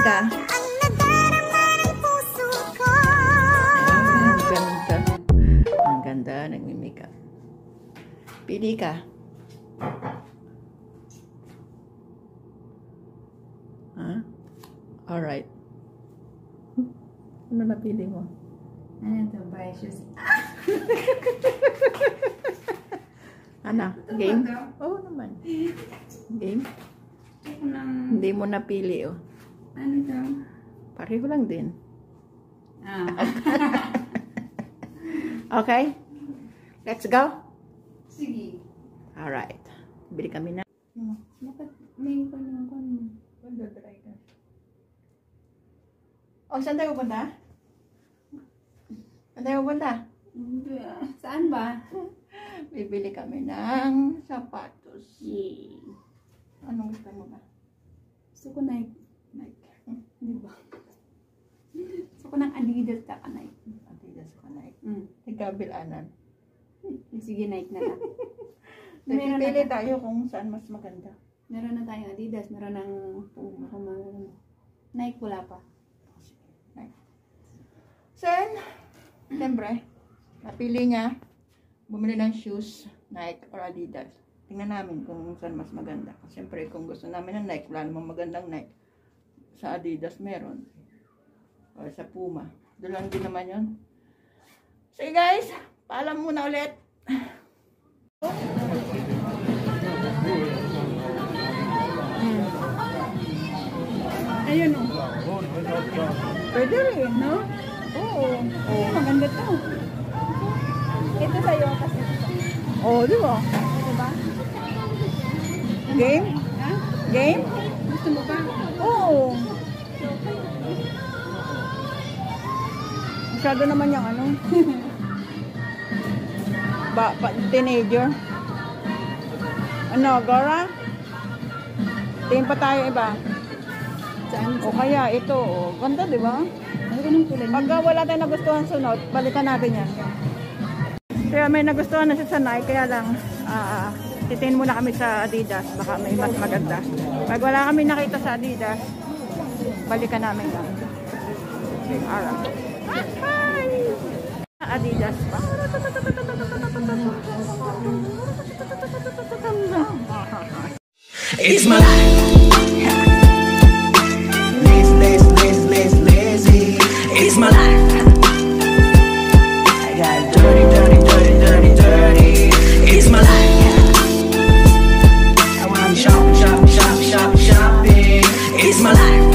ka. Ang ganda, nagmi-makeup. Pili ka. Huh? Alright. Ano napili mo? Ano ito? Buy shoes. Ano? Game? Oo naman. Game? Hindi mo napili, oh. Ano ito? Pareho lang din. Ah. Okay? Let's go? Sige. Alright. Bili kami na. Bakit may panang Magdadry ka. Oh, saan tayo pupunta? Saan tayo pupunta? Saan ba? Bibili kami ng sapatos. Yay. Anong gusto mo ba? Gusto ko Nike. Nike. Di ba? Gusto ko ng Adidas tsaka Nike. Adidas ko Nike. Mm. Nagkabilanan. Sige, Nike na lang. Pili tayo kung saan mas maganda. Meron na tayong Adidas, meron ng Puma, Nike wala pa. Nike. Sen, siyempre, napili niya, bumili ng shoes, Nike or Adidas. Tingnan namin kung saan mas maganda. Siyempre, kung gusto namin ng Nike, wala namang magandang Nike. Sa Adidas meron. O sa Puma. Doon lang din naman yun. Sige guys, paalam muna ulit. Ayun o. Pwede rin, no? Oo. Oo, maganda to. Ito sa'yo kasi ito. Oo, di ba? Diba? Game? Ha? Game? Gusto mo ba? Oo. Masyado naman yung ano. Teenager. Ano, Gora? Tingin pa tayo iba. Saan? O kaya ito, o. Ganda, di ba? Ano ko ng kulay? Pag wala tayong nagustuhan sunod, balikan natin yan. Kaya may nagustuhan na siya sa Nike, kaya lang, titingin muna kami sa Adidas, baka may mas maganda. Pag wala kami nakita sa Adidas, balikan namin lang. Alright. Hi! Adidas pa. It's my life. Lazy. It's my life. I got dirty. It's my life. I wanna shopping. It's my life.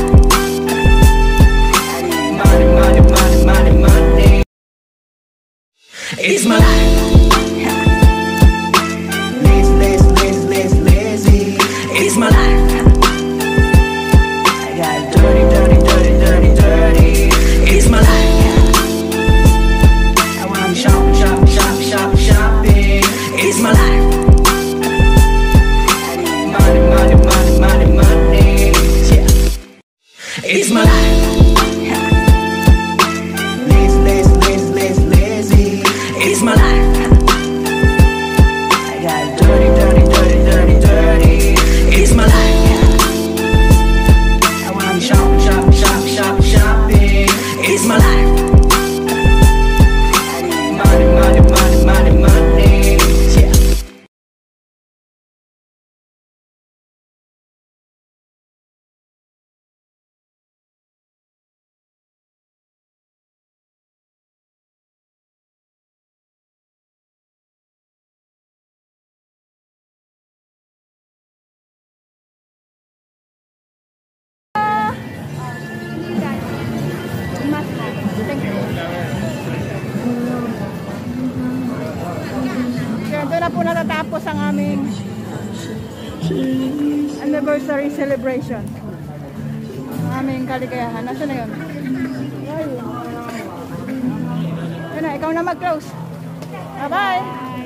I need money. It's my life. Lazy. It's my life. I got dirty. It's my life. I wanna shopping. It's my life. I need money. Yeah. It's my life. Lazy. It's my life. I got dirty. It's my life. I wanna shopping. It's my life. I need money. Yeah. Kaya doon na po natatapos ang aming anniversary celebration. Ang aming kaligayahan. Nasaan na yun? Ayun na, ikaw na mag-close. Bye-bye!